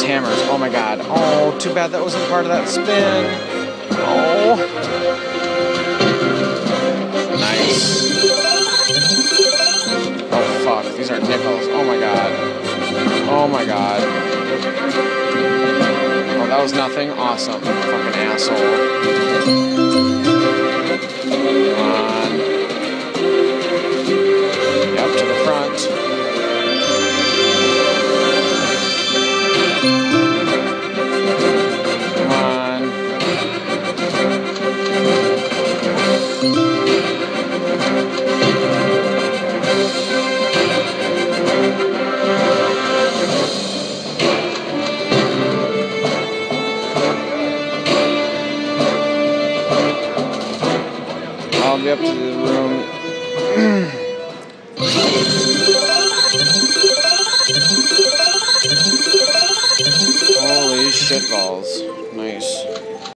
hammers. Oh my god. Oh, too bad that wasn't part of that spin. Oh. Nice. Oh fuck, these are nickels. Oh my god. Oh my god. Oh, that was nothing. Awesome. Fucking asshole. Come on. Yep, to the front. Come on. I'll be up to the room. Holy shitballs. Nice.